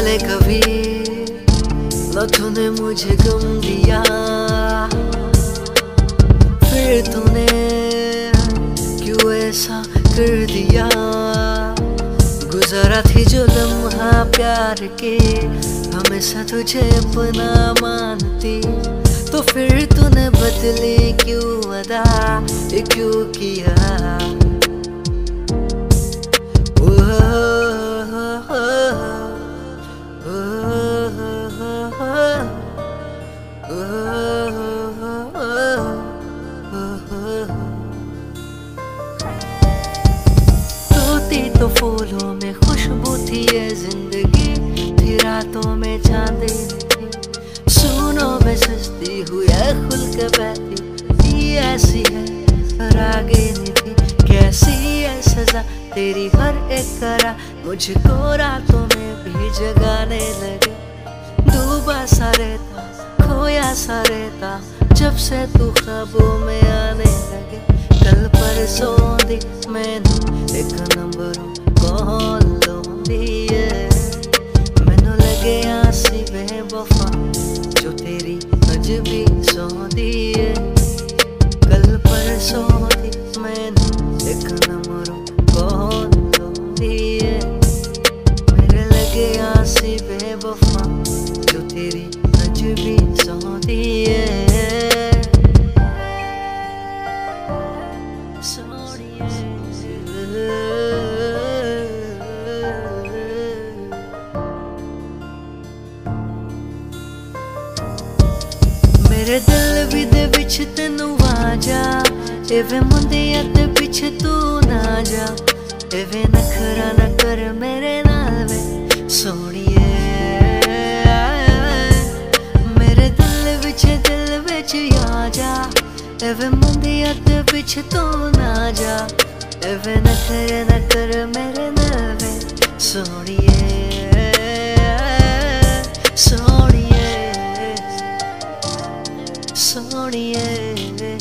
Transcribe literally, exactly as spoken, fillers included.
पहले कभी न तूने मुझे गम दिया, फिर तूने क्यों ऐसा कर दिया। गुजारा थी जो लम्हा प्यार के, हमेशा तुझे अपना मानती, तो फिर तूने बदले क्यों अदा, ये क्यों किया। तोती तो फूलों में खुशबू थी ये जिंदगी, थी रातों में चांदनी थी, सुनों में सजती हुई खुल के बहती थी। ऐसी है पर आगे नहीं थी, कैसी है सजा तेरी हर एक करा, मुझको रातों में भी जगाने लगे। डूबा सा रहता, खोया सा रहता, जब से तू ख्वाबों में आने लगे। कल परसों दी मैनू एक नंबर कॉल दी है, मैनू लगे आसी बेवफा जो तेरी अजबी सौंदी है। कल परसों दी मैनू एक नंबर कॉल दी है, मेरे लगे आसी बेवफा जो तेरी अजबी सौंदी है। मेरे दिल भी दे विच तेनू आजा, एवे मुंडिया ते पिछे तू ना जा, एवे नखरा ना कर मेरे नाल वे सोनिए। मेरे दिल विच दिल विच आजा, एवे मुंडिया ते पिछे तू ना जा, एवे नखरा ना कर मेरे नाल वे सोनिए सोनिए सोनिए।